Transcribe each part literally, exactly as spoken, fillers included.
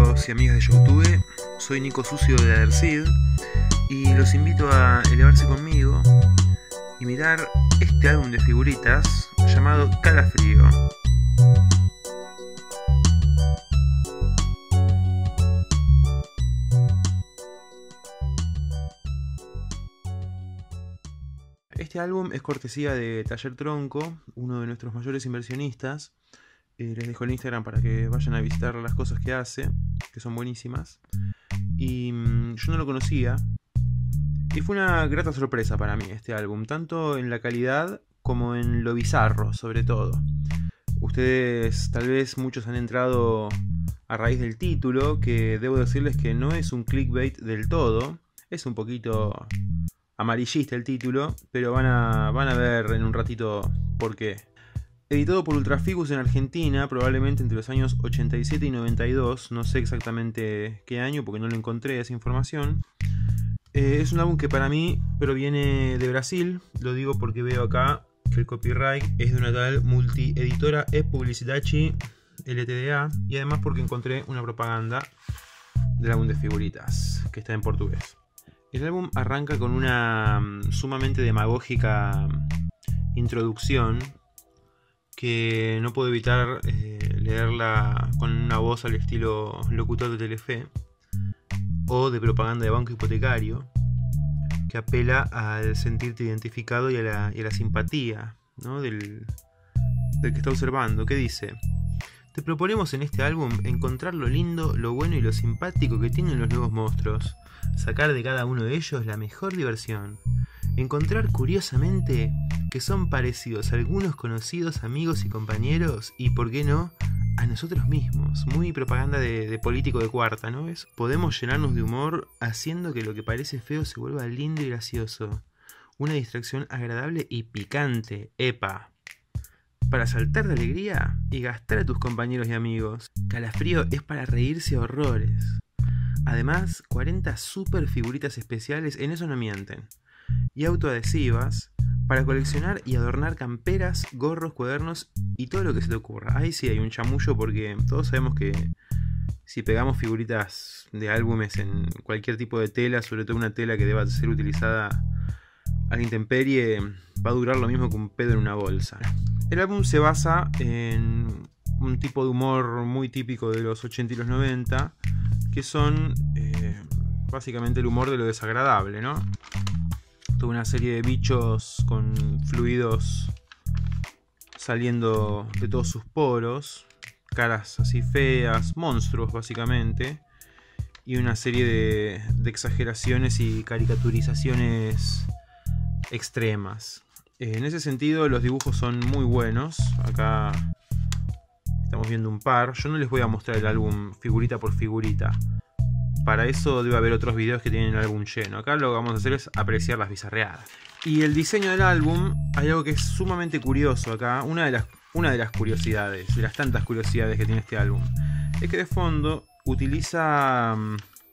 amigos y amigas de YouTube, soy Nico Sucio de Adersid y los invito a elevarse conmigo y mirar este álbum de figuritas llamado Calafrío. Este álbum es cortesía de Taller Tronco, uno de nuestros mayores inversionistas. Eh, les dejo el Instagram para que vayan a visitar las cosas que hace, que son buenísimas. Y mmm, yo no lo conocía. Y fue una grata sorpresa para mí este álbum, tanto en la calidad como en lo bizarro, sobre todo. Ustedes, tal vez muchos han entrado a raíz del título, que debo decirles que no es un clickbait del todo. Es un poquito amarillista el título, pero van a, van a ver en un ratito por qué. Editado por Ultrafigus en Argentina, probablemente entre los años ochenta y siete y noventa y dos, no sé exactamente qué año porque no lo encontré esa información. Eh, es un álbum que para mí proviene de Brasil, lo digo porque veo acá que el copyright es de una tal Multieditora e Publicidade L T D A, y además porque encontré una propaganda del álbum de figuritas, que está en portugués. El álbum arranca con una sumamente demagógica introducción, que no puedo evitar eh, leerla con una voz al estilo locutor de Telefe o de propaganda de banco hipotecario, que apela al sentirte identificado y a la, y a la simpatía, ¿no? del, del que está observando, que dice: te proponemos en este álbum encontrar lo lindo, lo bueno y lo simpático que tienen los nuevos monstruos, sacar de cada uno de ellos la mejor diversión, encontrar curiosamente que son parecidos a algunos conocidos amigos y compañeros y, por qué no, a nosotros mismos. Muy propaganda de, de político de cuarta, ¿no ves? Podemos llenarnos de humor haciendo que lo que parece feo se vuelva lindo y gracioso. Una distracción agradable y picante, epa. Para saltar de alegría y gastar a tus compañeros y amigos. Calafrío es para reírse a horrores. Además, cuarenta super figuritas especiales, en eso no mienten, y autoadhesivas para coleccionar y adornar camperas, gorros, cuadernos y todo lo que se te ocurra. Ahí sí hay un chamullo, porque todos sabemos que si pegamos figuritas de álbumes en cualquier tipo de tela, sobre todo una tela que deba ser utilizada a la intemperie, va a durar lo mismo que un pedo en una bolsa. El álbum se basa en un tipo de humor muy típico de los ochenta y los noventa, que son eh, básicamente el humor de lo desagradable, ¿no? Toda una serie de bichos con fluidos saliendo de todos sus poros, caras así feas, monstruos básicamente, y una serie de, de exageraciones y caricaturizaciones extremas. En ese sentido los dibujos son muy buenos. Acá estamos viendo un par. Yo no les voy a mostrar el álbum figurita por figurita. Para eso debe haber otros videos que tienen el álbum lleno. Acá lo que vamos a hacer es apreciar las bizarreadas. Y el diseño del álbum, hay algo que es sumamente curioso acá. Una de las, una de las curiosidades, de las tantas curiosidades que tiene este álbum, es que de fondo utiliza um,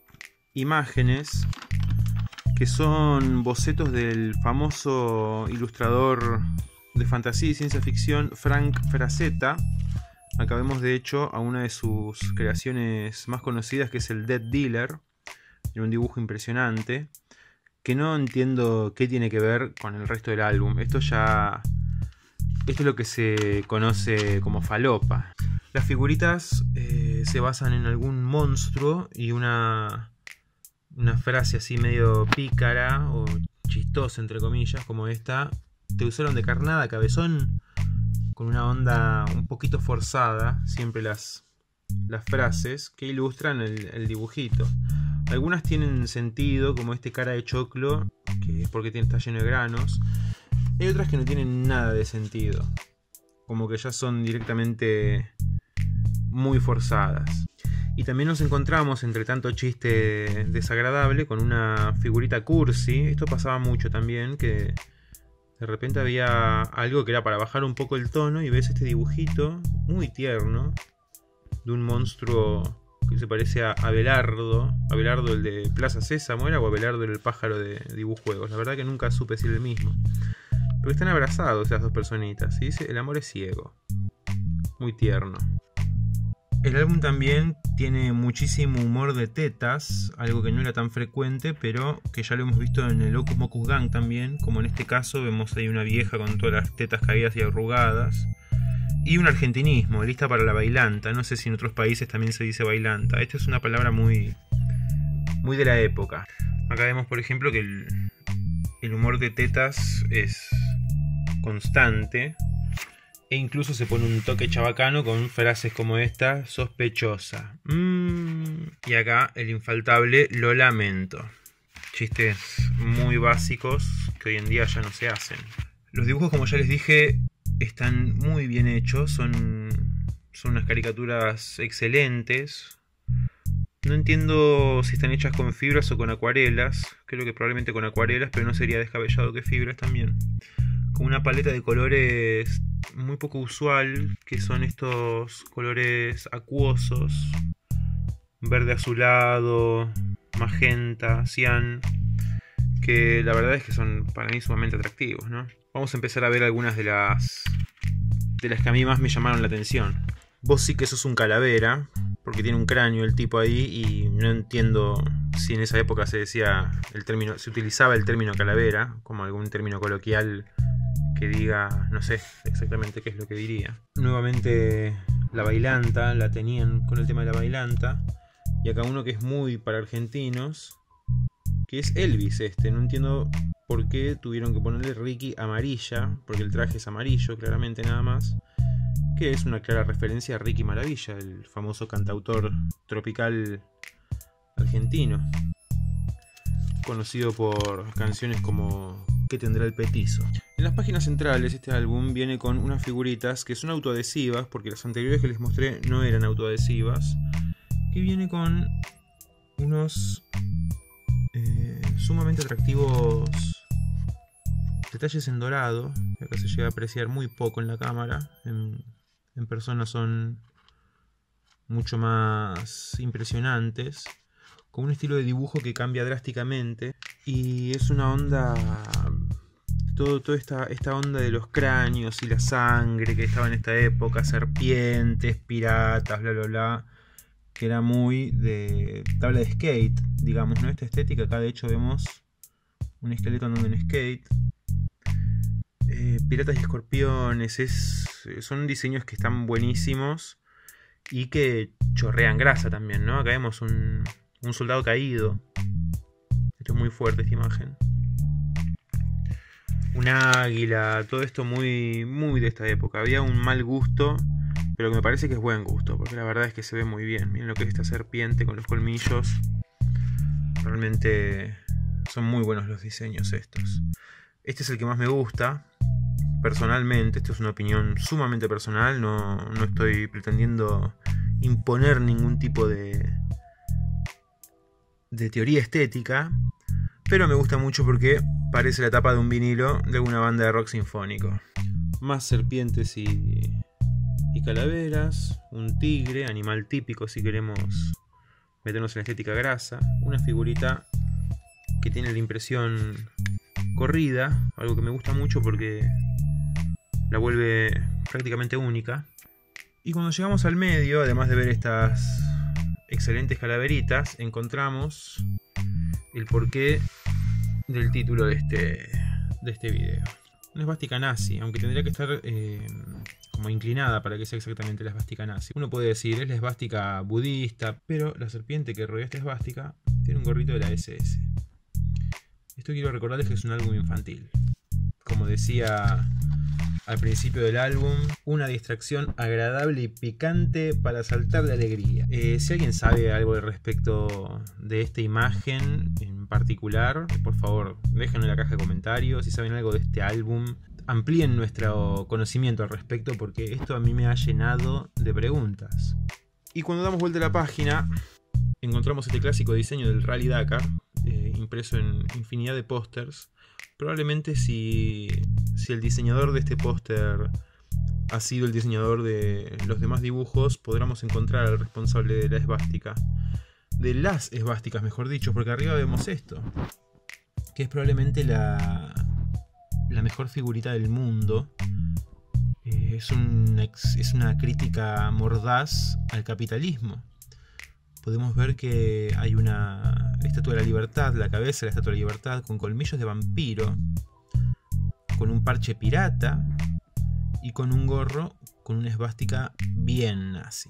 imágenes que son bocetos del famoso ilustrador de fantasía y ciencia ficción Frank Frazetta. Acá vemos de hecho a una de sus creaciones más conocidas, que es el Dead Dealer, en un dibujo impresionante, que no entiendo qué tiene que ver con el resto del álbum. Esto ya... Esto es lo que se conoce como falopa. Las figuritas eh, se basan en algún monstruo y una, una frase así medio pícara o chistosa, entre comillas, como esta: te usaron de carnada, cabezón. Con una onda un poquito forzada, siempre las, las frases que ilustran el, el dibujito. Algunas tienen sentido, como este cara de choclo, que es porque está lleno de granos. Hay otras que no tienen nada de sentido, como que ya son directamente muy forzadas. Y también nos encontramos, entre tanto chiste desagradable, con una figurita cursi. Esto pasaba mucho también, que de repente había algo que era para bajar un poco el tono y ves este dibujito muy tierno de un monstruo que se parece a Abelardo. Abelardo, el de Plaza Sésamo, ¿era? O Abelardo, el pájaro de Dibujuegos. La verdad que nunca supe si era el mismo. Pero están abrazados esas dos personitas. Y dice: el amor es ciego. Muy tierno. El álbum también tiene muchísimo humor de tetas, algo que no era tan frecuente, pero que ya lo hemos visto en el Hocus Pocus Gang también, como en este caso vemos ahí una vieja con todas las tetas caídas y arrugadas. Y un argentinismo, lista para la bailanta. No sé si en otros países también se dice bailanta. Esta es una palabra muy, muy de la época. Acá vemos, por ejemplo, que el, el humor de tetas es constante. E incluso se pone un toque chabacano con frases como esta: sospechosa. Mm. Y acá el infaltable lo lamento. Chistes muy básicos que hoy en día ya no se hacen. Los dibujos, como ya les dije, están muy bien hechos. Son, son unas caricaturas excelentes. No entiendo si están hechas con fibras o con acuarelas. Creo que probablemente con acuarelas, pero no sería descabellado que fibras también. Con una paleta de colores muy poco usual, que son estos colores acuosos, verde azulado, magenta, cian, que la verdad es que son para mí sumamente atractivos, ¿no? Vamos a empezar a ver algunas de las de las que a mí más me llamaron la atención. Vos sí que sos un calavera, porque tiene un cráneo el tipo ahí, y no entiendo si en esa época se decía el término, se utilizaba el término calavera como algún término coloquial que diga, no sé exactamente qué es lo que diría. Nuevamente la bailanta, la tenían con el tema de la bailanta. Y acá uno que es muy para argentinos, que es Elvis este. No entiendo por qué tuvieron que ponerle Ricky amarilla, porque el traje es amarillo, claramente nada más. Que es una clara referencia a Ricky Maravilla, el famoso cantautor tropical argentino, conocido por canciones como ¿Qué tendrá el petizo? En las páginas centrales este álbum viene con unas figuritas que son autoadhesivas, porque las anteriores que les mostré no eran autoadhesivas, que viene con unos eh, sumamente atractivos detalles en dorado, que acá se llega a apreciar muy poco en la cámara, en, en persona son mucho más impresionantes, con un estilo de dibujo que cambia drásticamente, y es una onda, todo, toda esta, esta onda de los cráneos y la sangre que estaba en esta época, serpientes, piratas, bla bla bla, que era muy de tabla de skate, digamos, ¿no? Esta estética. Acá de hecho vemos un esqueleto andando en skate. Eh, piratas y escorpiones, es, son diseños que están buenísimos y que chorrean grasa también, ¿no? Acá vemos un... un soldado caído. Esto es muy fuerte, esta imagen. Un águila. Todo esto muy, muy de esta época. Había un mal gusto, pero que me parece que es buen gusto, porque la verdad es que se ve muy bien. Miren lo que es esta serpiente con los colmillos. Realmente son muy buenos los diseños estos. Este es el que más me gusta, personalmente. Esto es una opinión sumamente personal. No, no estoy pretendiendo imponer ningún tipo de... de teoría estética, pero me gusta mucho porque parece la tapa de un vinilo de una banda de rock sinfónico. Más serpientes y, y calaveras, un tigre, animal típico si queremos meternos en la estética grasa, una figurita que tiene la impresión corrida, algo que me gusta mucho porque la vuelve prácticamente única. Y cuando llegamos al medio, además de ver estas excelentes calaveritas, encontramos el porqué del título de este, de este video. Una esvástica nazi, aunque tendría que estar eh, como inclinada para que sea exactamente la esvástica nazi. Uno puede decir, es la esvástica budista, pero la serpiente que rodea esta esvástica tiene un gorrito de la ese ese. Esto quiero recordarles que es un álbum infantil. Como decía al principio del álbum, una distracción agradable y picante para saltar de alegría. Eh, si alguien sabe algo al respecto de esta imagen en particular, por favor déjenlo en la caja de comentarios. Si saben algo de este álbum, amplíen nuestro conocimiento al respecto, porque esto a mí me ha llenado de preguntas. Y cuando damos vuelta a la página, encontramos este clásico diseño del Rally Dakar, eh, impreso en infinidad de pósters. Probablemente si, si el diseñador de este póster ha sido el diseñador de los demás dibujos, podremos encontrar al responsable de la esvástica. De las esvásticas, mejor dicho, porque arriba vemos esto, que es probablemente la, la mejor figurita del mundo. Eh, es, un, es una crítica mordaz al capitalismo. Podemos ver que hay una estatua de la libertad, la cabeza de la estatua de la libertad, con colmillos de vampiro, con un parche pirata y con un gorro con una esvástica bien nazi.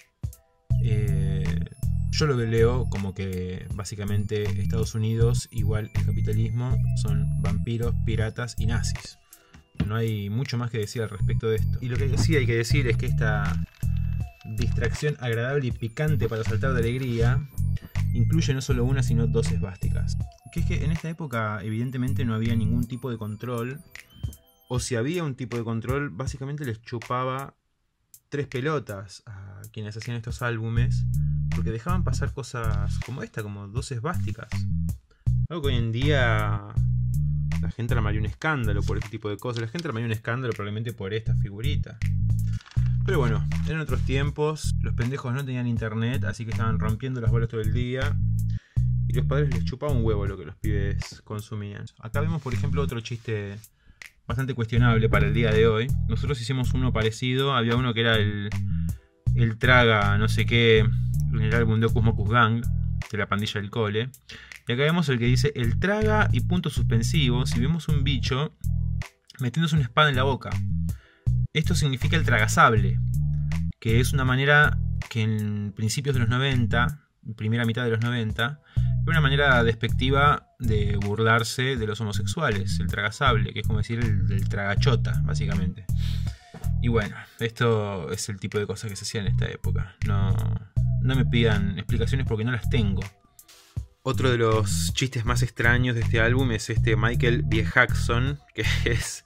Eh, yo lo leo como que básicamente Estados Unidos igual el capitalismo son vampiros, piratas y nazis. No hay mucho más que decir al respecto de esto. Y lo que sí hay que decir es que esta distracción agradable y picante para saltar de alegría incluye no solo una sino dos esvásticas. Que es que en esta época evidentemente no había ningún tipo de control, o si había un tipo de control básicamente les chupaba tres pelotas a quienes hacían estos álbumes, porque dejaban pasar cosas como esta, como dos esvásticas. Algo que hoy en día la gente armaría un escándalo por este tipo de cosas. La gente armaría un escándalo probablemente por esta figurita. Pero bueno, en otros tiempos los pendejos no tenían internet, así que estaban rompiendo las bolas todo el día y los padres les chupaban un huevo lo que los pibes consumían. Acá vemos por ejemplo otro chiste bastante cuestionable para el día de hoy. Nosotros hicimos uno parecido, había uno que era el, el traga no sé qué en el álbum de Hocus Mocus Gang, de la pandilla del cole. Y acá vemos el que dice el traga y puntos suspensivos, y vemos un bicho metiéndose una espada en la boca. Esto significa el tragasable, que es una manera que en principios de los noventa, primera mitad de los noventa, era una manera despectiva de burlarse de los homosexuales, el tragasable, que es como decir el, el tragachota, básicamente. Y bueno, esto es el tipo de cosas que se hacían en esta época. No, no me pidan explicaciones porque no las tengo. Otro de los chistes más extraños de este álbum es este Michael B. Jackson, que es...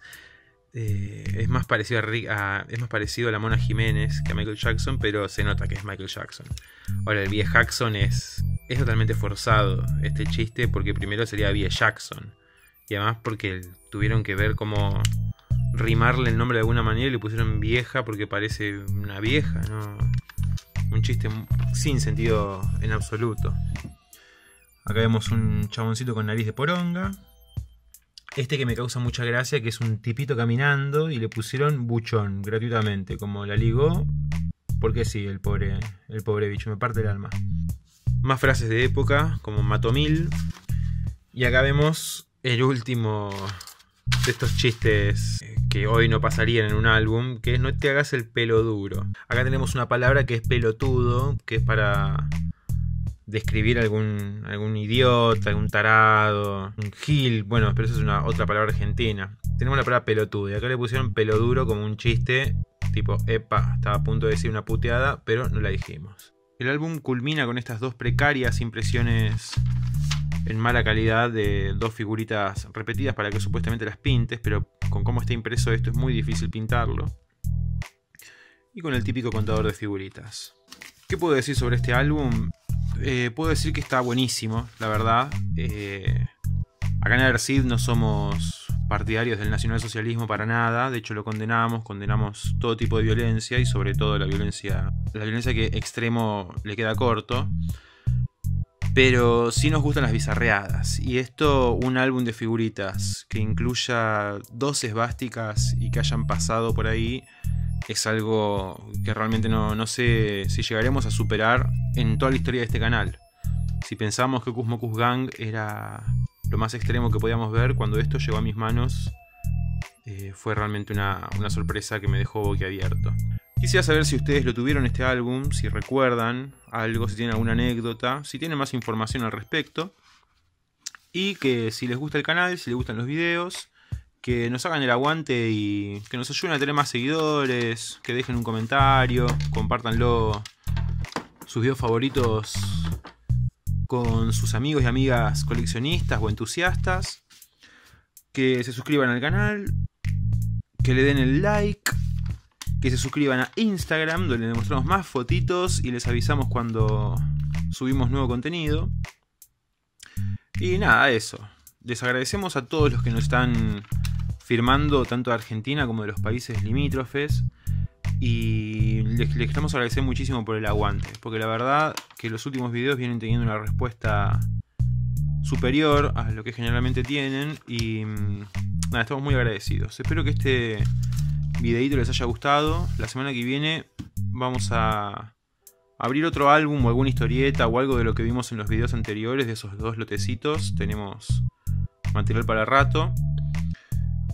Eh, es, más parecido a, a, es más parecido a la Mona Jiménez que a Michael Jackson, pero se nota que es Michael Jackson. Ahora, el B. Jackson es, es totalmente forzado este chiste, porque primero sería B. Jackson, y además porque tuvieron que ver cómo rimarle el nombre de alguna manera y le pusieron vieja porque parece una vieja, ¿no? Un chiste sin sentido en absoluto. Acá vemos un chaboncito con nariz de poronga. Este que me causa mucha gracia, que es un tipito caminando y le pusieron buchón gratuitamente, como la ligó, porque sí, el pobre, el pobre bicho, me parte el alma. Más frases de época, como Matomil. Y acá vemos el último de estos chistes que hoy no pasarían en un álbum, que es no te hagas el pelo duro. Acá tenemos una palabra que es pelotudo, que es para describir algún, algún idiota, algún tarado, un gil. Bueno, pero eso es una otra palabra argentina. Tenemos la palabra pelotudo, y acá le pusieron pelo duro como un chiste, tipo, epa, estaba a punto de decir una puteada, pero no la dijimos. El álbum culmina con estas dos precarias impresiones en mala calidad de dos figuritas repetidas para que supuestamente las pintes, pero con cómo está impreso esto es muy difícil pintarlo. Y con el típico contador de figuritas. ¿Qué puedo decir sobre este álbum? Eh, puedo decir que está buenísimo, la verdad. Eh, acá en Adersid no somos partidarios del nacionalsocialismo para nada. De hecho lo condenamos, condenamos todo tipo de violencia, y sobre todo la violencia, la violencia que extremo le queda corto. Pero sí nos gustan las bizarreadas, y esto, un álbum de figuritas que incluya dos esvásticas y que hayan pasado por ahí, es algo que realmente no, no sé si llegaremos a superar en toda la historia de este canal. Si pensamos que Hocus Mocus Gang era lo más extremo que podíamos ver, cuando esto llegó a mis manos eh, fue realmente una, una sorpresa que me dejó boquiabierto. Quisiera saber si ustedes lo tuvieron este álbum, si recuerdan algo, si tienen alguna anécdota, si tienen más información al respecto, y que si les gusta el canal, si les gustan los videos, que nos hagan el aguante y que nos ayuden a tener más seguidores, que dejen un comentario, compártanlo, sus videos favoritos con sus amigos y amigas coleccionistas o entusiastas, que se suscriban al canal, que le den el like, que se suscriban a Instagram, donde les mostramos más fotitos y les avisamos cuando subimos nuevo contenido. Y nada, eso. Les agradecemos a todos los que nos están firmando, tanto de Argentina como de los países limítrofes. Y les, les queremos agradecer muchísimo por el aguante, porque la verdad que los últimos videos vienen teniendo una respuesta superior a lo que generalmente tienen. Y nada, estamos muy agradecidos. Espero que este videíto les haya gustado. La semana que viene vamos a abrir otro álbum o alguna historieta o algo de lo que vimos en los videos anteriores, de esos dos lotecitos. Tenemos material para rato.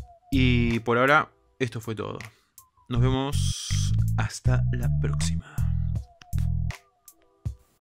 Y por ahora, esto fue todo. Nos vemos hasta la próxima.